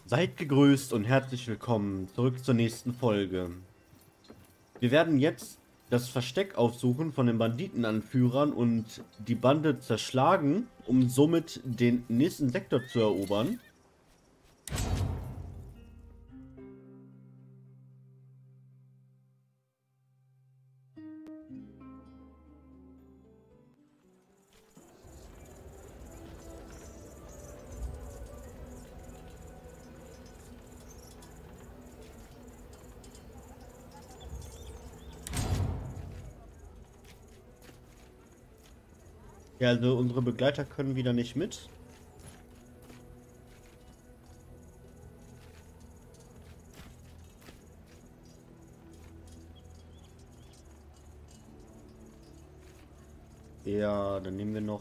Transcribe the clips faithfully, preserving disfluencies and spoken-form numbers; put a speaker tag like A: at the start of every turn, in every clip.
A: Seid gegrüßt und herzlich willkommen zurück zur nächsten Folge. Wir werden jetzt das Versteck aufsuchen von den Banditenanführern und die Bande zerschlagen, um somit den nächsten Sektor zu erobern. Ja, also unsere Begleiter können wieder nicht mit. Ja, dann nehmen wir noch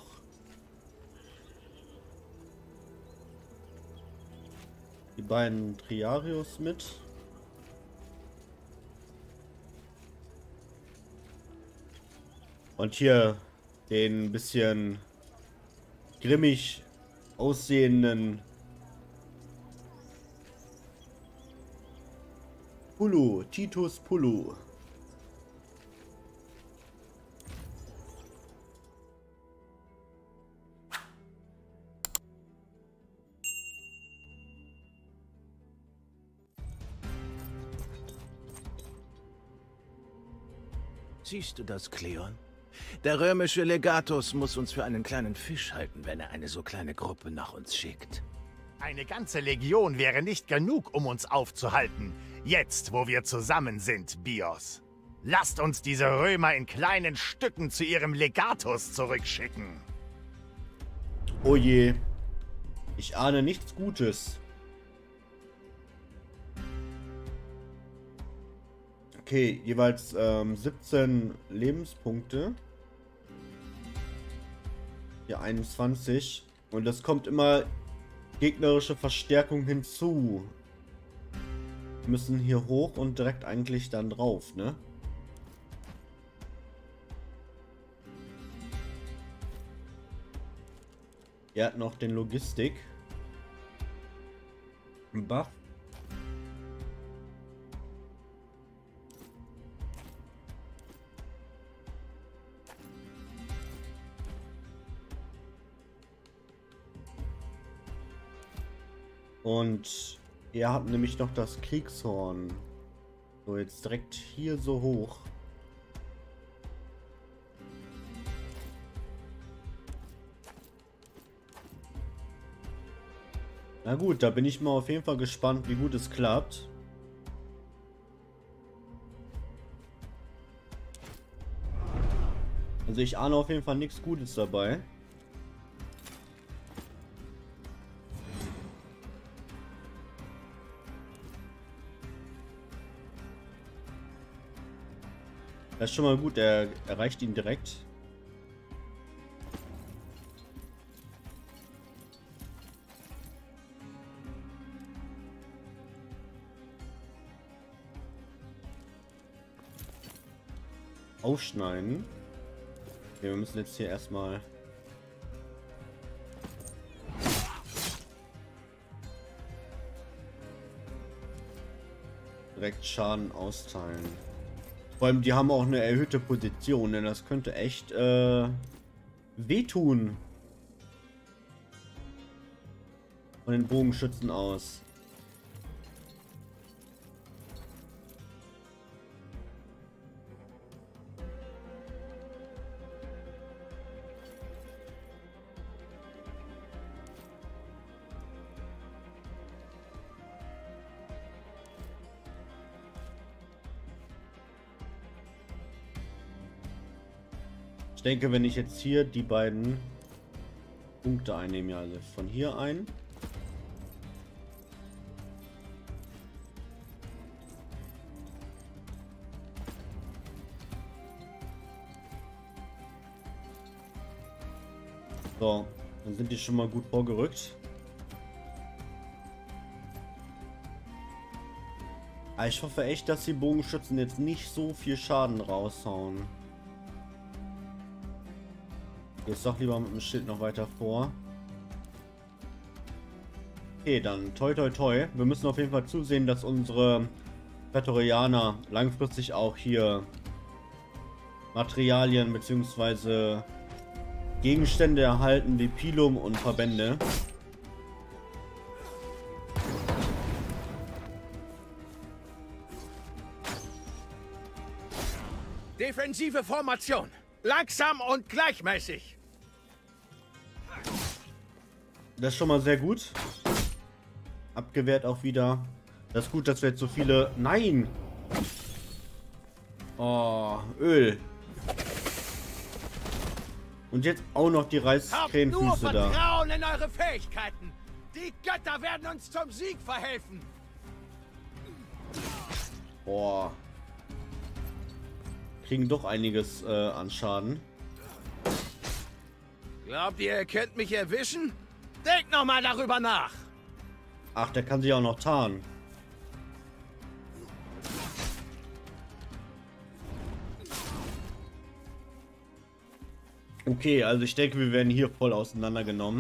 A: die beiden Triarios mit. Und hier den bisschen grimmig aussehenden Pulu, Titus Pulu.
B: Siehst du das, Cleon? Der römische Legatus muss uns für einen kleinen Fisch halten, wenn er eine so kleine Gruppe nach uns schickt.
C: Eine ganze Legion wäre nicht genug, um uns aufzuhalten. Jetzt, wo wir zusammen sind, Bios. Lasst uns diese Römer in kleinen Stücken zu ihrem Legatus zurückschicken.
A: Oh je. Ich ahne nichts Gutes. Okay, jeweils ähm, siebzehn Lebenspunkte. Ja, einundzwanzig. Und das kommt immer gegnerische Verstärkung hinzu. Wir müssen hier hoch und direkt eigentlich dann drauf, ne? Er hat noch den Logistik. Buff. Und er hat nämlich noch das Kriegshorn. So, jetzt direkt hier so hoch. Na gut, da bin ich mal auf jeden Fall gespannt, wie gut es klappt. Also ich ahne auf jeden Fall nichts Gutes dabei. Das ist schon mal gut, er erreicht ihn direkt. Aufschneiden. Okay, wir müssen jetzt hier erstmal direkt Schaden austeilen. Vor allem, die haben auch eine erhöhte Position, denn das könnte echt äh, wehtun. Von den Bogenschützen aus. Ich denke, wenn ich jetzt hier die beiden Punkte einnehme, ja, also von hier ein. So, dann sind die schon mal gut vorgerückt. Aber ich hoffe echt, dass die Bogenschützen jetzt nicht so viel Schaden raushauen. Jetzt doch lieber mit dem Schild noch weiter vor. Okay, dann toi toi toi. Wir müssen auf jeden Fall zusehen, dass unsere Prätorianer langfristig auch hier Materialien bzw. Gegenstände erhalten wie Pilum und Verbände.
B: Defensive Formation. Langsam und gleichmäßig.
A: Das ist schon mal sehr gut. Abgewehrt auch wieder. Das ist gut, dass wir jetzt so viele... Nein! Oh, Öl. Und jetzt auch noch die Reiskrähenfüße da.
B: Vertrauen in eure Fähigkeiten. Die Götter werden uns zum Sieg verhelfen.
A: Boah. Kriegen doch einiges äh, an Schaden.
B: Glaubt ihr, ihr könnt mich erwischen? Denkt noch mal darüber nach.
A: Ach, der kann sich auch noch tarnen. Okay, also ich denke, wir werden hier voll auseinandergenommen.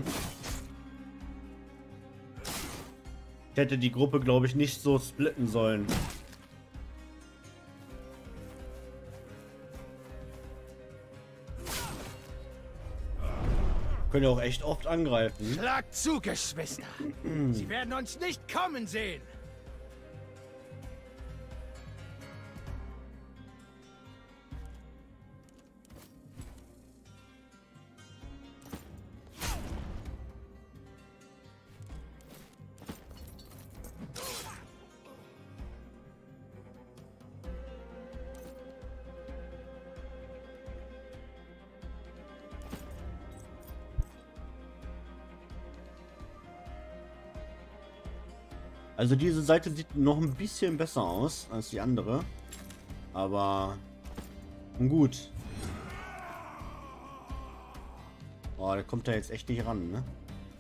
A: Ich hätte die Gruppe, glaube ich, nicht so splitten sollen. Können ja auch echt oft angreifen.
B: Schlag zu, Geschwister. Sie werden uns nicht kommen sehen.
A: Also diese Seite sieht noch ein bisschen besser aus als die andere. Aber gut. Oh, der kommt da jetzt echt nicht ran, ne?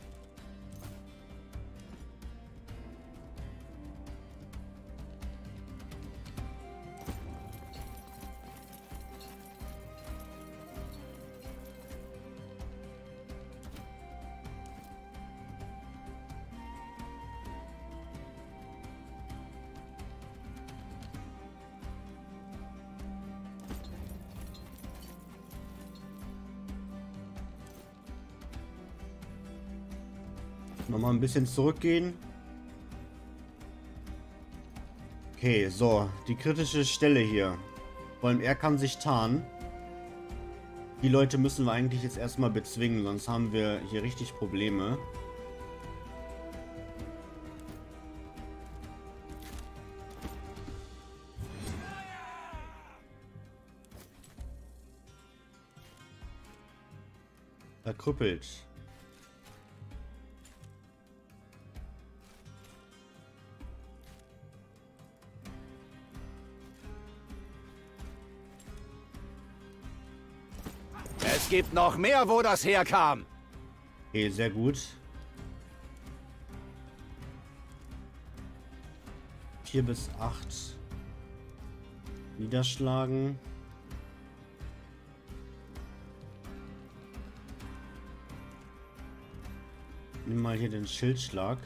A: Nochmal ein bisschen zurückgehen. Okay, so. Die kritische Stelle hier. Vor allem er kann sich tarnen. Die Leute müssen wir eigentlich jetzt erstmal bezwingen, sonst haben wir hier richtig Probleme. Verkrüppelt.
B: Es gibt noch mehr, wo das herkam.
A: Okay, sehr gut. Vier bis acht. Niederschlagen. Nimm mal hier den Schildschlag.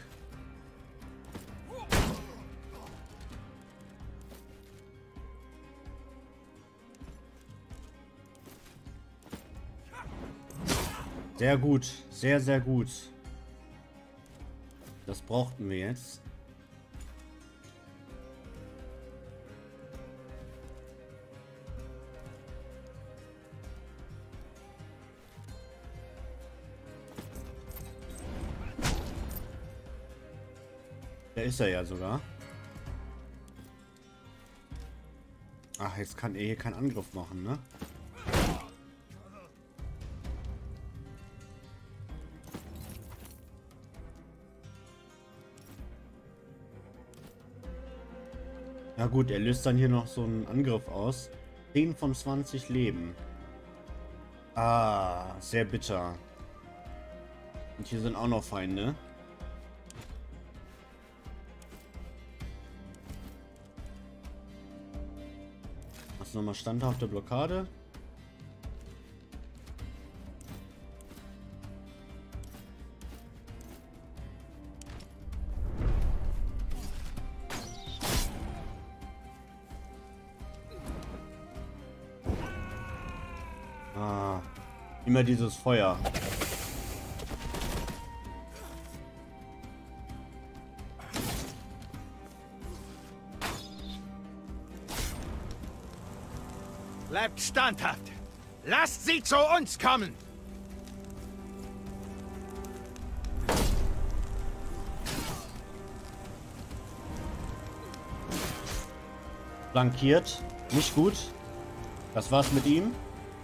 A: Sehr gut, sehr, sehr gut. Das brauchten wir jetzt. Da ist er ja sogar. Ach, jetzt kann er hier keinen Angriff machen, ne? Ja gut, er löst dann hier noch so einen Angriff aus. zehn von zwanzig Leben. Ah, sehr bitter. Und hier sind auch noch Feinde. Hast du nochmal standhafte Blockade? Immer dieses Feuer.
B: Bleibt standhaft. Lasst sie zu uns kommen.
A: Flankiert. Nicht gut. Das war's mit ihm.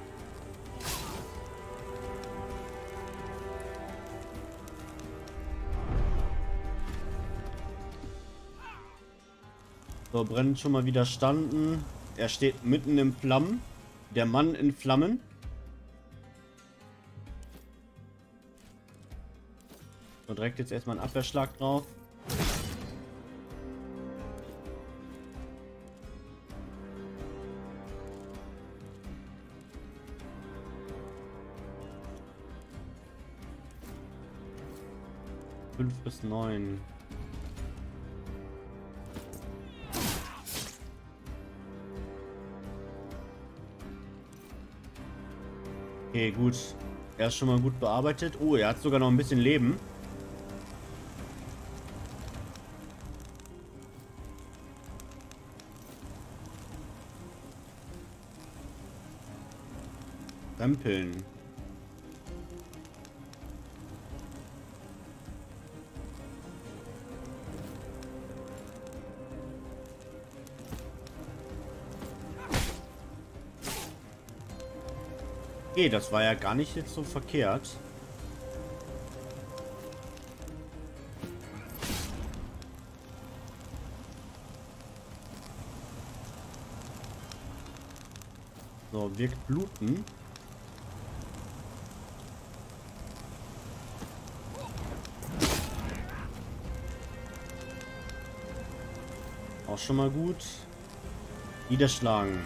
A: So, brennt schon mal widerstanden. Er steht mitten in Flammen. Der Mann in Flammen. So, direkt jetzt erstmal einen Abwehrschlag drauf. Fünf bis neun. Okay, gut. Er ist schon mal gut bearbeitet. Oh, er hat sogar noch ein bisschen Leben. Rempeln. Okay, das war ja gar nicht jetzt so verkehrt. So, wirkt Bluten. Auch schon mal gut. Niederschlagen.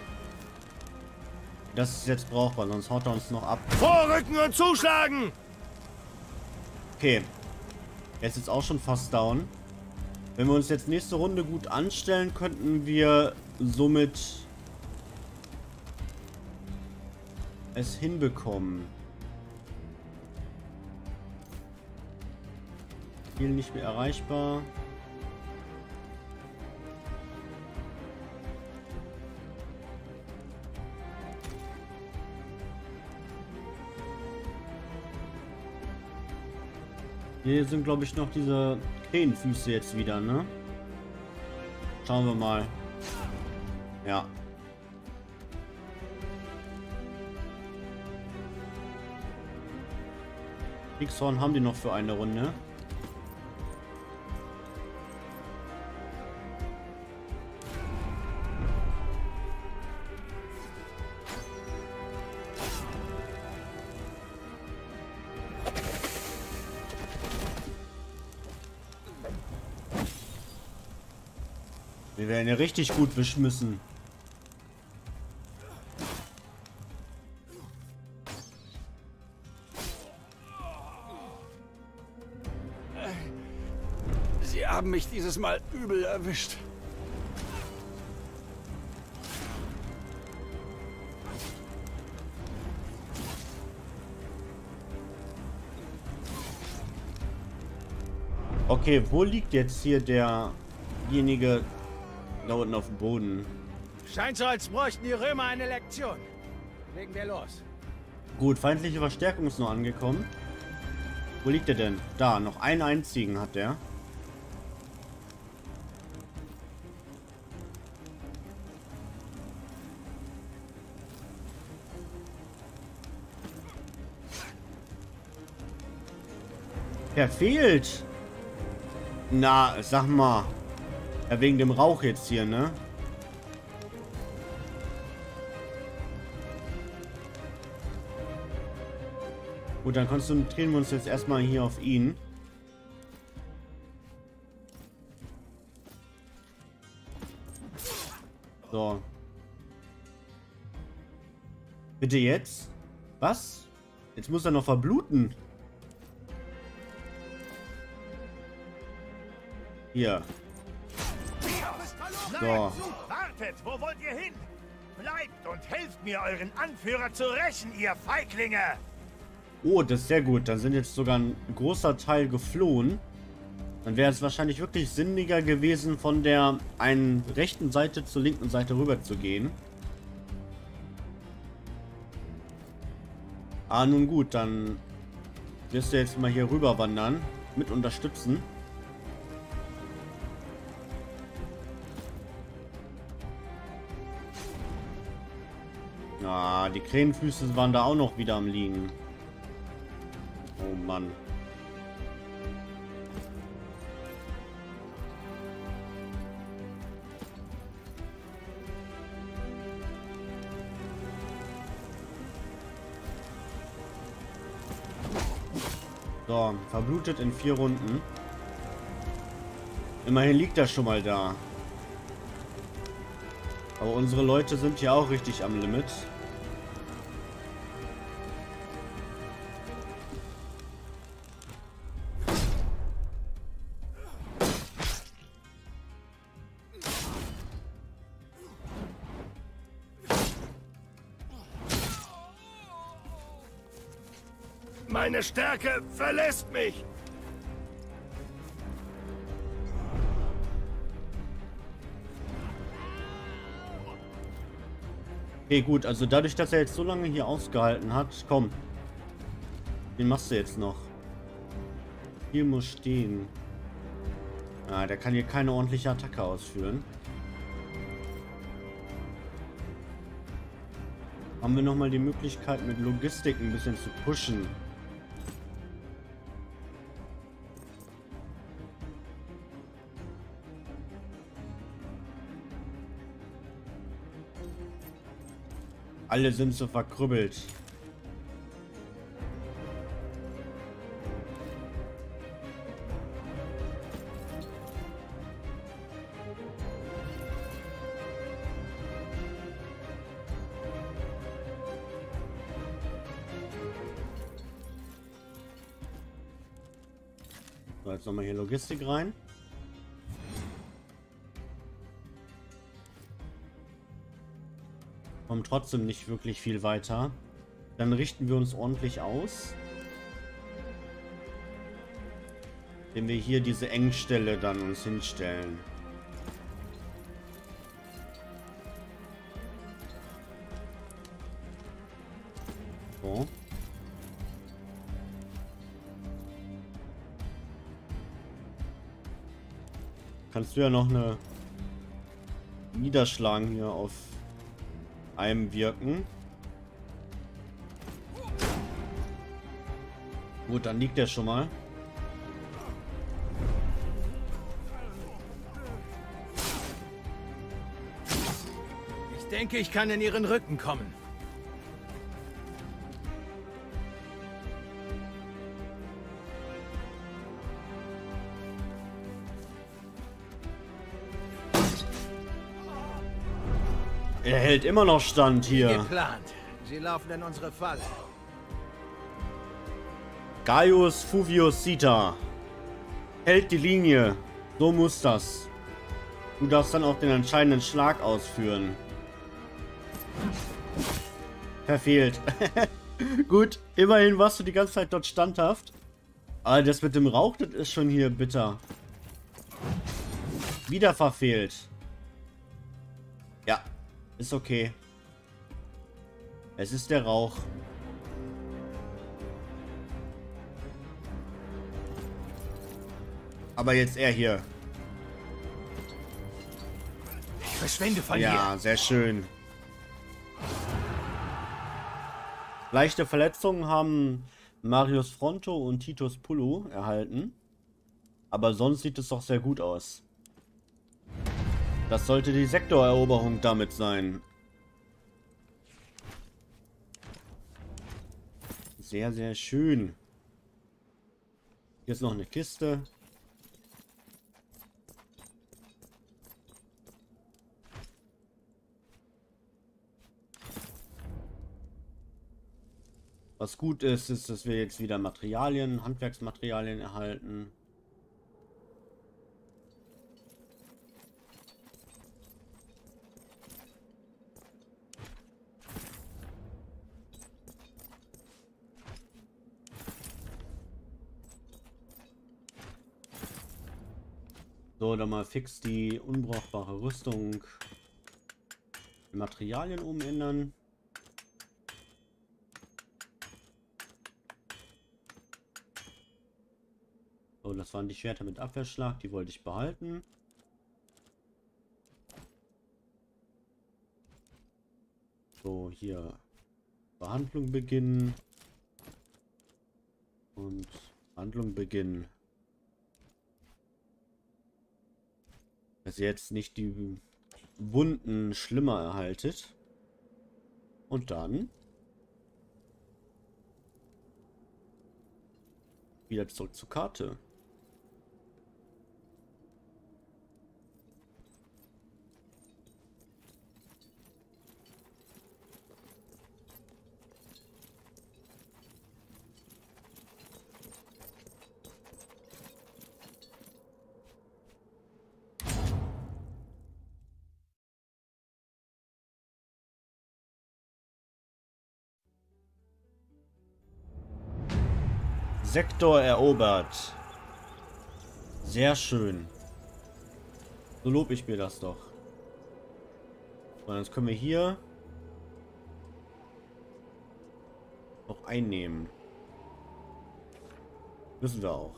A: Das ist jetzt brauchbar, sonst haut er uns noch ab.
B: Vorrücken und zuschlagen!
A: Okay. Jetzt ist auch schon fast down. Wenn wir uns jetzt nächste Runde gut anstellen, könnten wir somit es hinbekommen. Ziel nicht mehr erreichbar. Hier sind, glaube ich, noch diese Krähenfüße jetzt wieder, ne? Schauen wir mal. Ja. Kriegshorn haben die noch für eine Runde. Wir werden ja richtig gut beschmissen.
B: Sie haben mich dieses Mal übel erwischt.
A: Okay, wo liegt jetzt hier derjenige da unten auf dem Boden?
B: Scheint so, als bräuchten die Römer eine Lektion. Legen wir los.
A: Gut, feindliche Verstärkung ist noch angekommen. Wo liegt er denn? Da, noch einen einzigen hat der. Der fehlt. Na, sag mal. Ja, wegen dem Rauch jetzt hier, ne? Gut, dann konzentrieren wir uns jetzt erstmal hier auf ihn. So. Bitte jetzt? Was? Jetzt muss er noch verbluten. Hier. So.
C: Wartet, wo wollt ihr hin? Bleibt und helft mir, euren Anführer zu rächen, ihr Feiglinge!
A: Oh, das ist sehr gut. Dann sind jetzt sogar ein großer Teil geflohen. Dann wäre es wahrscheinlich wirklich sinniger gewesen, von der einen rechten Seite zur linken Seite rüber zu gehen. Ah, nun gut, dann wirst du jetzt mal hier rüber wandern. Mit unterstützen. Ah, die Krähenfüße waren da auch noch wieder am Liegen. Oh Mann. So, verblutet in vier Runden. Immerhin liegt er schon mal da. Aber unsere Leute sind ja auch richtig am Limit.
B: Meine Stärke verlässt mich.
A: Okay, gut, also dadurch, dass er jetzt so lange hier ausgehalten hat, komm. Den machst du jetzt noch. Hier muss stehen. Ah, der kann hier keine ordentliche Attacke ausführen. Haben wir nochmal die Möglichkeit, mit Logistik ein bisschen zu pushen. Alle sind so verkrüppelt. So, jetzt nochmal hier Logistik rein. Kommen trotzdem nicht wirklich viel weiter. Dann richten wir uns ordentlich aus. Indem wir hier diese Engstelle dann uns hinstellen. So. Kannst du ja noch eine Niederschlagen hier auf einem wirken. Gut, dann liegt der schon mal.
B: Ich denke, ich kann in ihren Rücken kommen.
A: Er hält immer noch Stand hier.
B: Geplant. Sie laufen in unsere Falle.
A: Gaius Fuvius Sita. Hält die Linie. So muss das. Du darfst dann auch den entscheidenden Schlag ausführen. Verfehlt. Gut, immerhin warst du die ganze Zeit dort standhaft. Aber das mit dem Rauch, das ist schon hier bitter. Wieder verfehlt. Ja. Ist okay. Es ist der Rauch. Aber jetzt er hier.
B: Ich verschwinde von hier.
A: Ja, sehr schön. Leichte Verletzungen haben Marius Fronto und Titus Pullo erhalten. Aber sonst sieht es doch sehr gut aus. Das sollte die Sektoreroberung damit sein. Sehr, sehr schön. Hier ist noch eine Kiste. Was gut ist, ist, dass wir jetzt wieder Materialien, Handwerksmaterialien erhalten. So, dann mal fix die unbrauchbare Rüstung. Materialien umändern. So, das waren die Schwerter mit Abwehrschlag, die wollte ich behalten. So, hier Behandlung beginnen. Und Behandlung beginnen. Dass ihr jetzt nicht die Wunden schlimmer erhaltet. Und dann wieder zurück zur Karte. Sektor erobert. Sehr schön. So lobe ich mir das doch. Und jetzt können wir hier noch einnehmen. Müssen wir auch.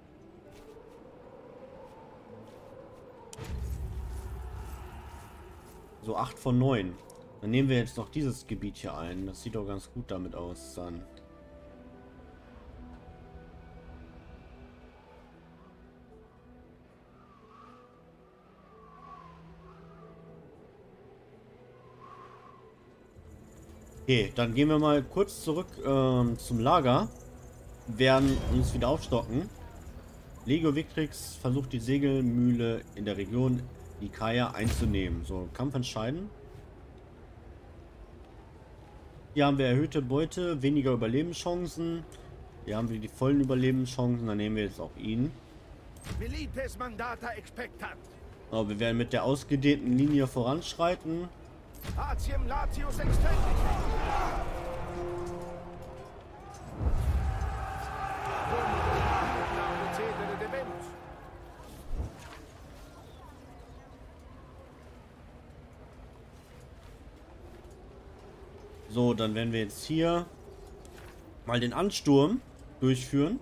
A: So acht von neun. Dann nehmen wir jetzt noch dieses Gebiet hier ein. Das sieht doch ganz gut damit aus dann. Okay, dann gehen wir mal kurz zurück ähm, zum Lager. Werden uns wieder aufstocken. Legio Victrix versucht die Segelmühle in der Region Nikaia einzunehmen. So, Kampf entscheiden. Hier haben wir erhöhte Beute, weniger Überlebenschancen. Hier haben wir die vollen Überlebenschancen. Dann nehmen wir jetzt auch ihn. Aber wir werden mit der ausgedehnten Linie voranschreiten. So, dann werden wir jetzt hier mal den Ansturm durchführen.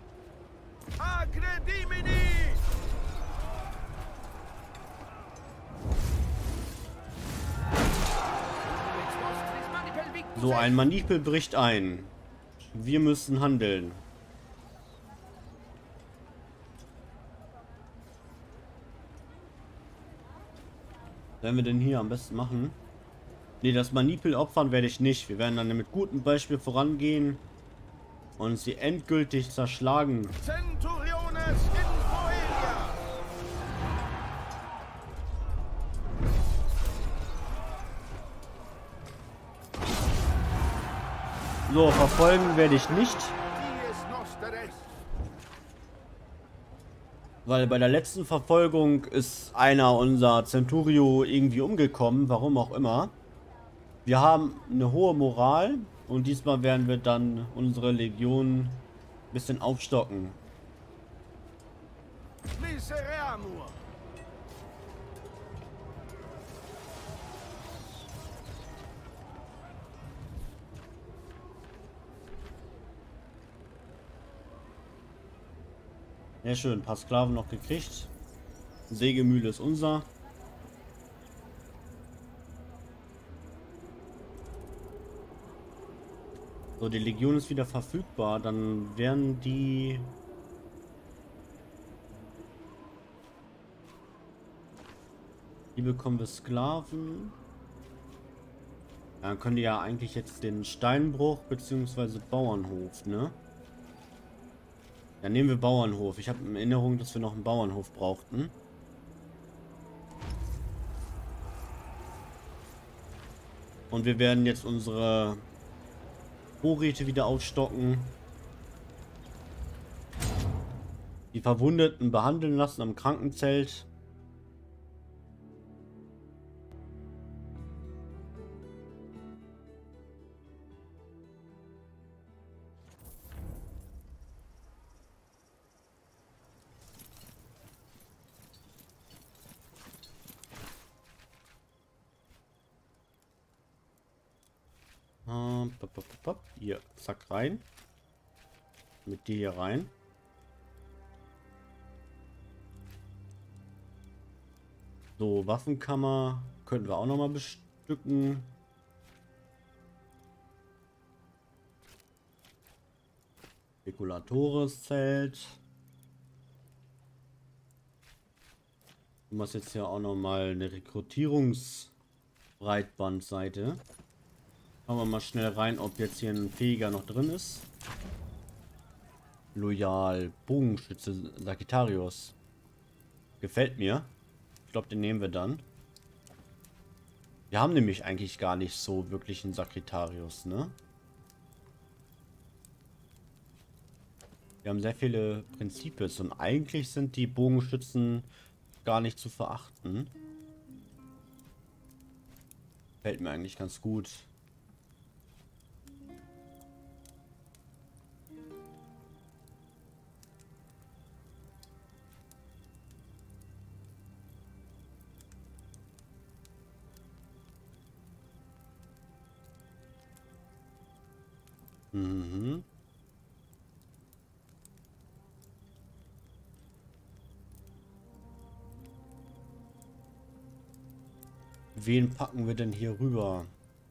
A: So, ein Manipel bricht ein. Wir müssen handeln. Was werden wir denn hier am besten machen? Ne, das Manipel opfern werde ich nicht. Wir werden dann mit gutem Beispiel vorangehen und sie endgültig zerschlagen. So, verfolgen werde ich nicht. Weil bei der letzten Verfolgung ist einer unserer Centurio irgendwie umgekommen, warum auch immer. Wir haben eine hohe Moral und diesmal werden wir dann unsere Legion ein bisschen aufstocken. Sehr schön, ein paar Sklaven noch gekriegt. Sägemühle ist unser. So, die Legion ist wieder verfügbar. Dann werden die... Hier bekommen wir Sklaven. Dann können die ja eigentlich jetzt den Steinbruch bzw. Bauernhof, ne? Dann nehmen wir Bauernhof. Ich habe in Erinnerung, dass wir noch einen Bauernhof brauchten. Und wir werden jetzt unsere Vorräte wieder aufstocken. Die Verwundeten behandeln lassen am Krankenzelt. stopp. Hier, zack, rein. Mit dir hier rein. So, Waffenkammer könnten wir auch noch mal bestücken. Spekulatoris-Zelt. Du machst jetzt hier auch noch mal eine Rekrutierungsbreitbandseite. Schauen wir mal schnell rein, ob jetzt hier ein Fähiger noch drin ist. Loyal, Bogenschütze, Sagittarius. Gefällt mir. Ich glaube, den nehmen wir dann. Wir haben nämlich eigentlich gar nicht so wirklich einen Sagittarius, ne? Wir haben sehr viele Prinzipien und eigentlich sind die Bogenschützen gar nicht zu verachten. Fällt mir eigentlich ganz gut. Mhm. Wen packen wir denn hier rüber?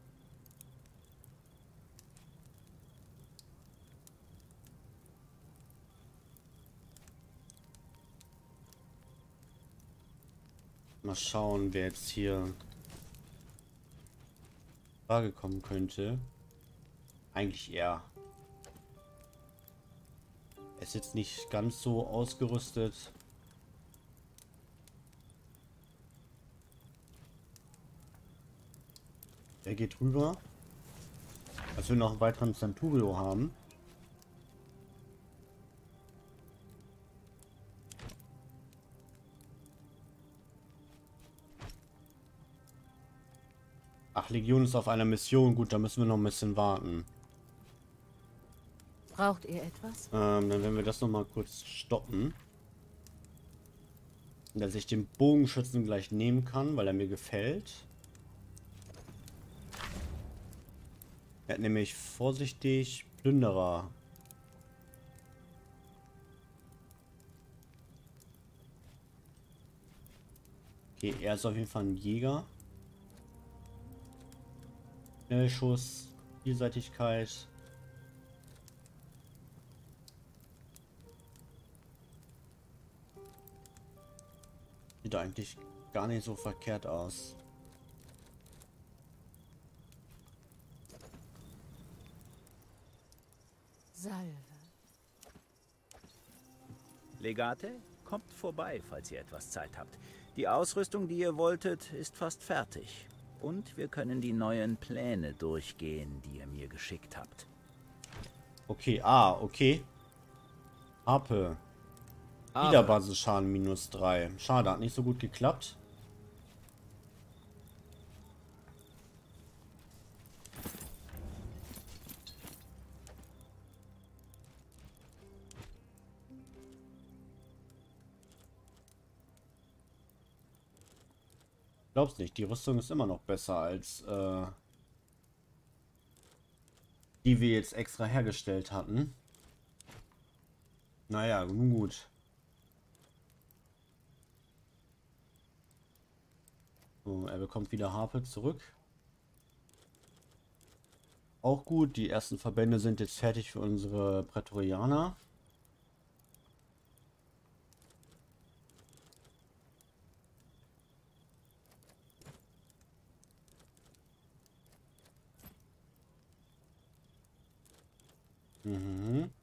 A: Mal schauen, wer jetzt hier in Frage kommen könnte. Eigentlich er. Er ist jetzt nicht ganz so ausgerüstet. Er geht rüber. Als wir noch einen weiteren Centurio haben. Ach, Legion ist auf einer Mission. Gut, da müssen wir noch ein bisschen warten.
D: Braucht ihr etwas?
A: Ähm, dann werden wir das noch mal kurz stoppen. Dass ich den Bogenschützen gleich nehmen kann, weil er mir gefällt. Er hat nämlich vorsichtig Plünderer. Okay, er ist auf jeden Fall ein Jäger. Schnellschuss, Vielseitigkeit. Sieht eigentlich gar nicht so verkehrt aus.
D: Salve.
B: Legate, kommt vorbei, falls ihr etwas Zeit habt. Die Ausrüstung, die ihr wolltet, ist fast fertig. Und wir können die neuen Pläne durchgehen, die ihr mir geschickt habt.
A: Okay, ah, okay. Harpe. Wieder Basisschaden minus drei. Schade, hat nicht so gut geklappt. Glaub's nicht, die Rüstung ist immer noch besser als äh, die wir jetzt extra hergestellt hatten. Naja, nun gut. So, er bekommt wieder Harpe zurück. Auch gut, die ersten Verbände sind jetzt fertig für unsere Prätorianer. Mhm.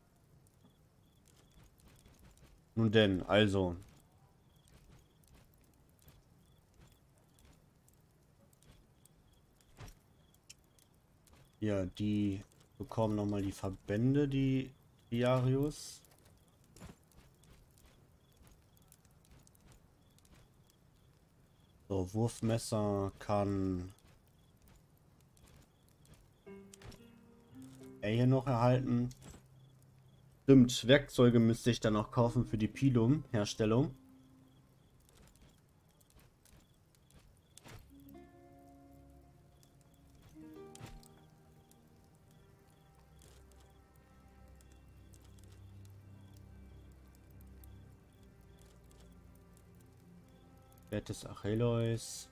A: Nun denn, also. Ja, die bekommen nochmal die Verbände, die Diarius. So, Wurfmesser kann er hier noch erhalten. Stimmt, Werkzeuge müsste ich dann noch kaufen für die Pilum-Herstellung. Wert des Achilleus.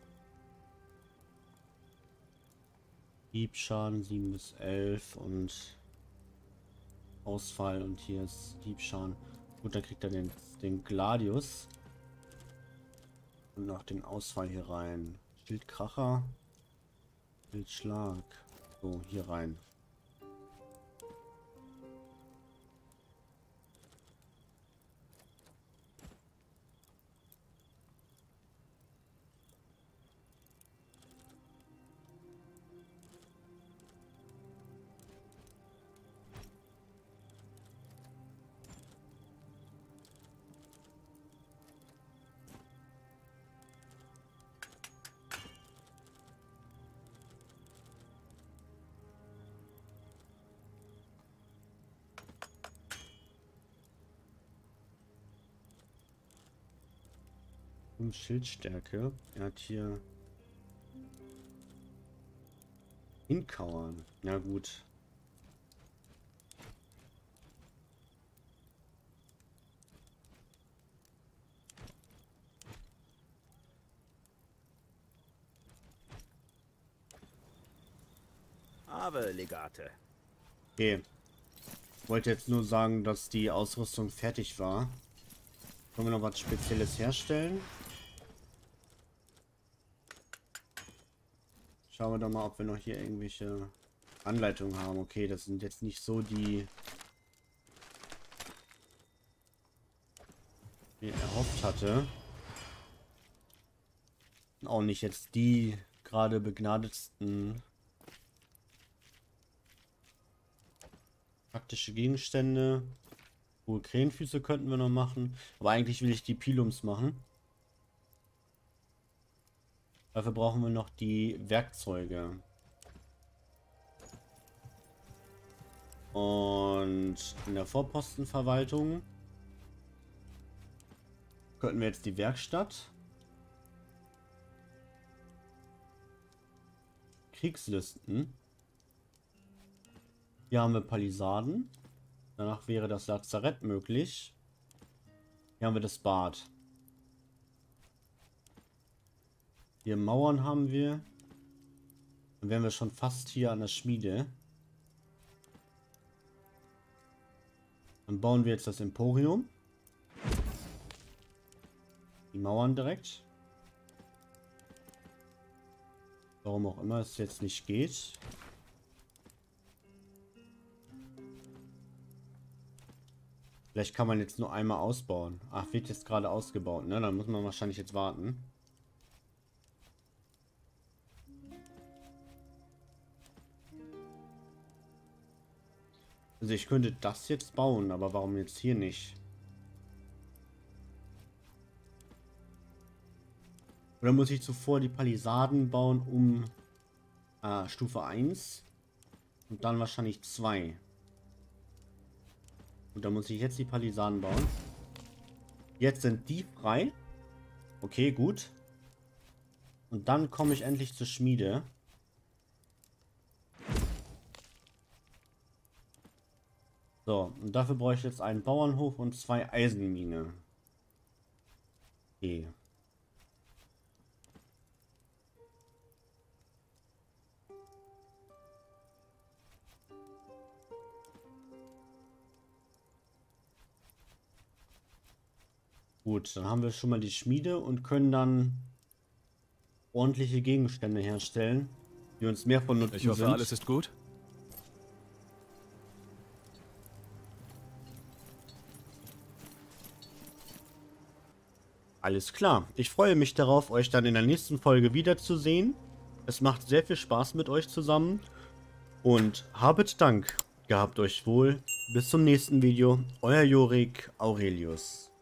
A: Diebschaden sieben bis elf und Ausfall und hier ist Diebschaden. Gut, dann kriegt er den, den Gladius. Und noch den Ausfall hier rein. Schildkracher. Schildschlag. So, hier rein. Schildstärke. Er hat hier Hinkauern. Na gut.
B: Aber Legate.
A: Okay. Ich wollte jetzt nur sagen, dass die Ausrüstung fertig war. Können wir noch was Spezielles herstellen? Schauen wir doch mal, ob wir noch hier irgendwelche Anleitungen haben. Okay, das sind jetzt nicht so die, die ich erhofft hatte. Auch nicht jetzt die gerade begnadetsten praktische Gegenstände. Hohe Krähenfüße könnten wir noch machen. Aber eigentlich will ich die Pilums machen. Dafür brauchen wir noch die Werkzeuge. Und in der Vorpostenverwaltung könnten wir jetzt die Werkstatt. Kriegslisten. Hier haben wir Palisaden. Danach wäre das Lazarett möglich. Hier haben wir das Bad. Hier Mauern haben wir. Dann wären wir schon fast hier an der Schmiede. Dann bauen wir jetzt das Emporium. Die Mauern direkt. Warum auch immer es jetzt nicht geht. Vielleicht kann man jetzt nur einmal ausbauen. Ach, wird jetzt gerade ausgebaut, ne? Dann muss man wahrscheinlich jetzt warten. Also ich könnte das jetzt bauen, aber warum jetzt hier nicht? Oder muss ich zuvor die Palisaden bauen um äh, Stufe eins und dann wahrscheinlich zwei? Und dann muss ich jetzt die Palisaden bauen. Jetzt sind die frei. Okay, gut. Und dann komme ich endlich zur Schmiede. So, und dafür brauche ich jetzt einen Bauernhof und zwei Eisenmine. Okay. Gut, dann haben wir schon mal die Schmiede und können dann ordentliche Gegenstände herstellen, die uns mehr von nutzen
E: Ich hoffe,
A: sind.
E: alles ist gut.
A: Alles klar. Ich freue mich darauf, euch dann in der nächsten Folge wiederzusehen. Es macht sehr viel Spaß mit euch zusammen. Und habet Dank. Gehabt euch wohl. Bis zum nächsten Video. Euer Jorik Aurelius.